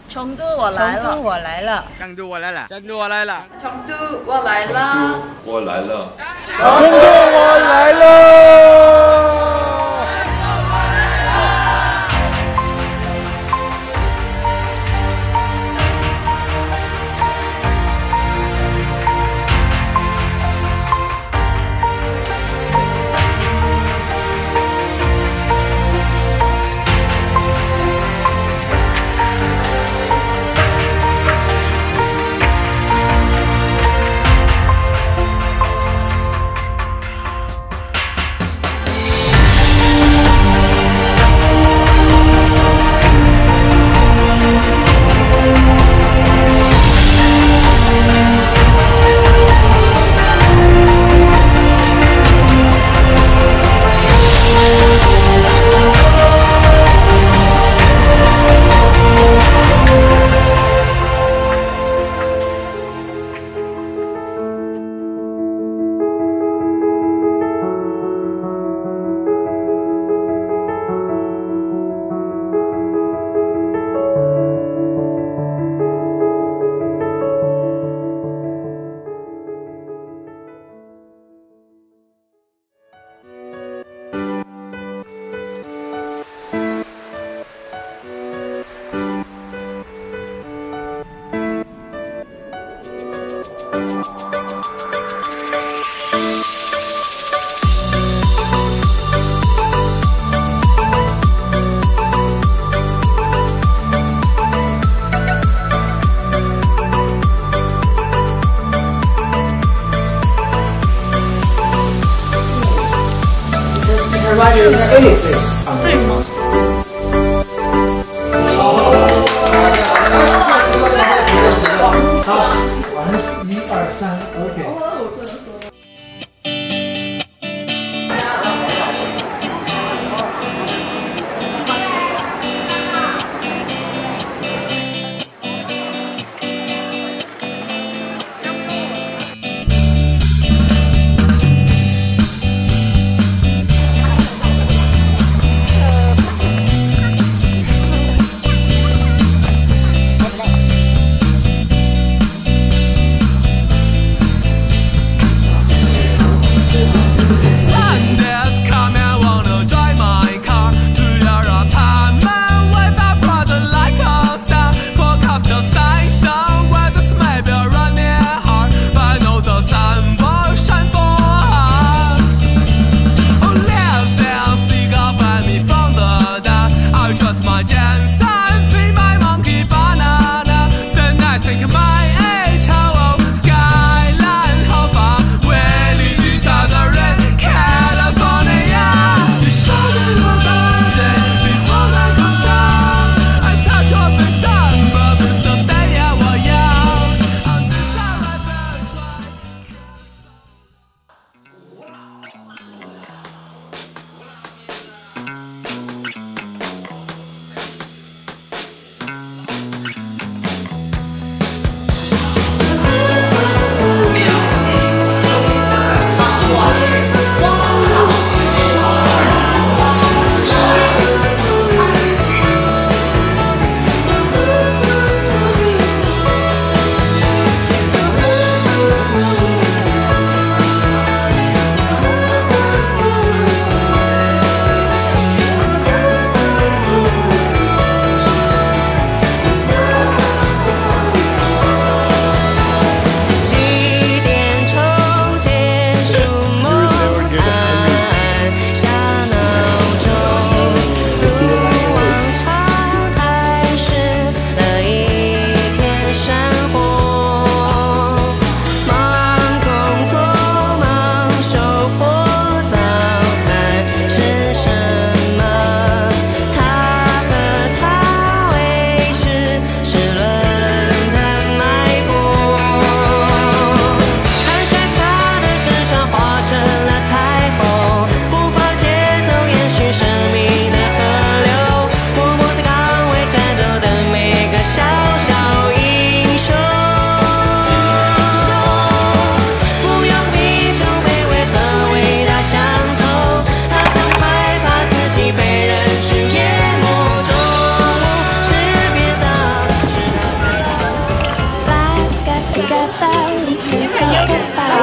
成都我来了， 成都我来了， 成都我来了，成都我来了， 成都我来了， 我来了， 成都我来了。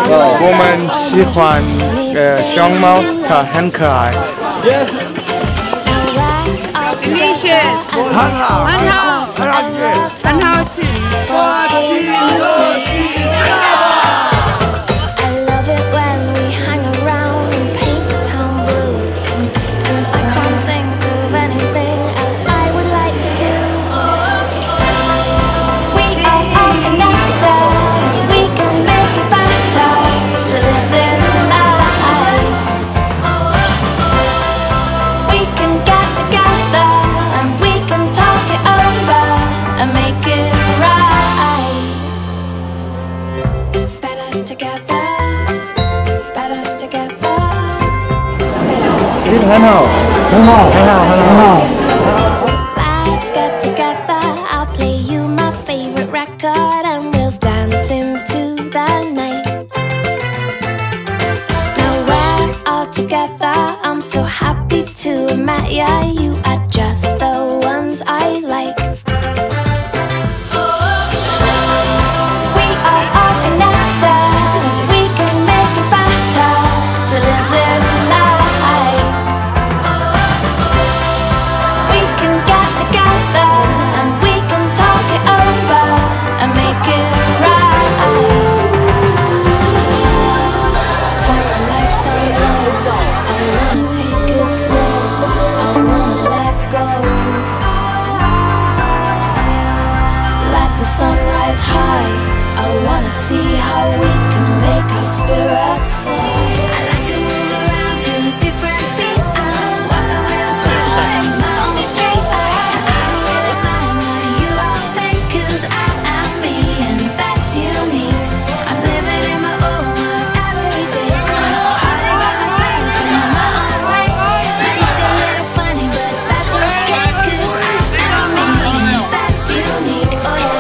我们喜欢熊猫，它很可爱。 Delicious， 很好， 很好， 很好吃， 很好吃。 很好，很好，很好，很好。 Let's get together. I'll play you my favorite record and we'll dance into the night. Now we're all together. I'm so happy to have met ya. You are just the ones I like. We are all connected. We can make it better to live this life. We can get together and we can talk it over and make it right. Turn the lights down low. I wanna take it slow. I wanna let go. Let the sun rise high. I wanna see how we can make our spirits fly. I like to move around to a different beat. Walk around slowly, my own street. I don't really mind what you all think, 'cause I am me and that's unique. I'm living in my own world every day. Party by myself in my own way. Might look a little funny, but that's okay, 'cause I am me and that's unique. Oh yeah.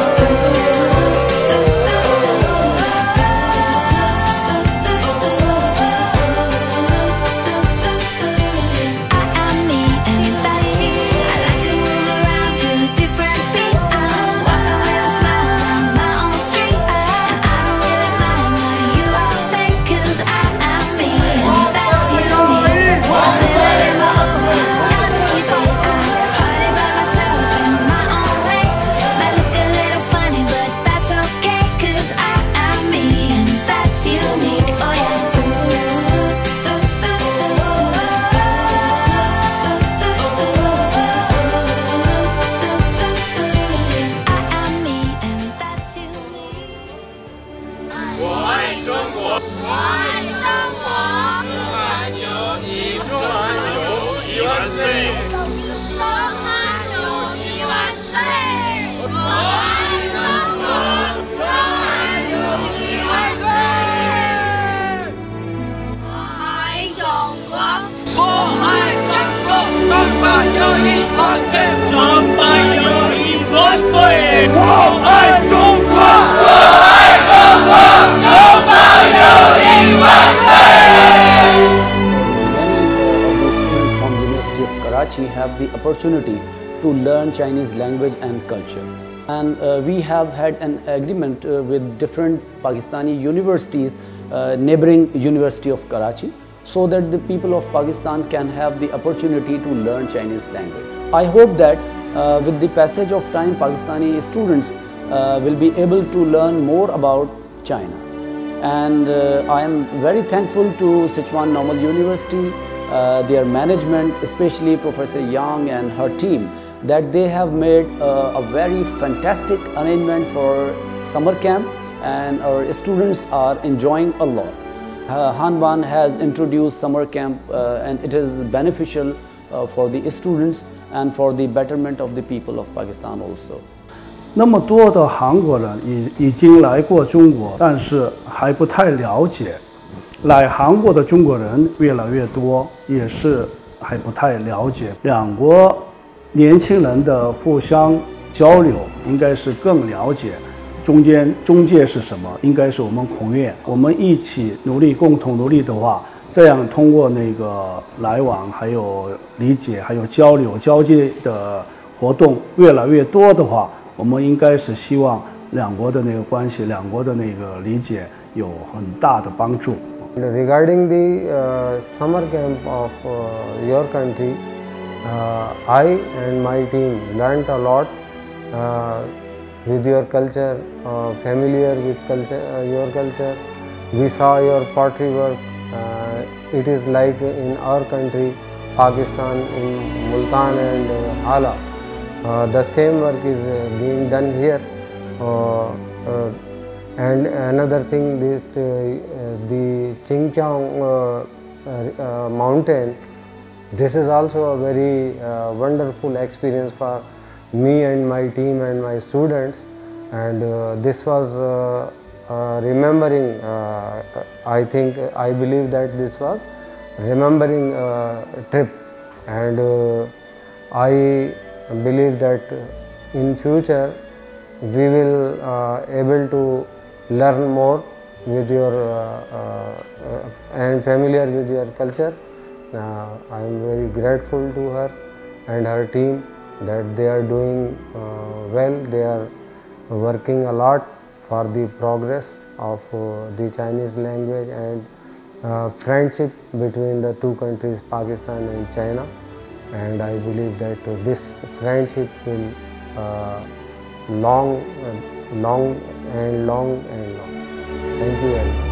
Have the opportunity to learn Chinese language and culture, and we have had an agreement with different Pakistani universities, neighboring University of Karachi, so that the people of Pakistan can have the opportunity to learn Chinese language. I hope that with the passage of time, Pakistani students will be able to learn more about China, and I am very thankful to Sichuan Normal University, their management, especially Professor Yang and her team, that they have made a very fantastic arrangement for summer camp, and our students are enjoying a lot. Hanban has introduced summer camp and it is beneficial for the students and for the betterment of the people of Pakistan also. 那么多的韩国人已经来过中国，但是还不太了解。来韩国的中国人越来越多，也是还不太了解。两国年轻人的互相交流，应该是更了解。中介是什么？应该是我们孔院，我们一起努力，共同努力的话，这样通过那个来往，还有理解，还有交流交接的活动越来越多的话，我们应该是希望两国的那个关系，两国的那个理解有很大的帮助。 Regarding the summer camp of your country, I and my team learnt a lot with your culture, familiar with your culture. We saw your pottery work. It is like in our country, Pakistan, in Multan and Hala. The same work is being done here. And another thing, the Chingchong mountain, this is also a very wonderful experience for me and my team and my students. And this was remembering, I believe that this was remembering trip. And I believe that in future we will able to learn more with your and familiar with your culture. I am very grateful to her and her team that they are doing well. They are working a lot for the progress of the Chinese language and friendship between the two countries, Pakistan and China. And I believe that this friendship will long and long. Thank you very much.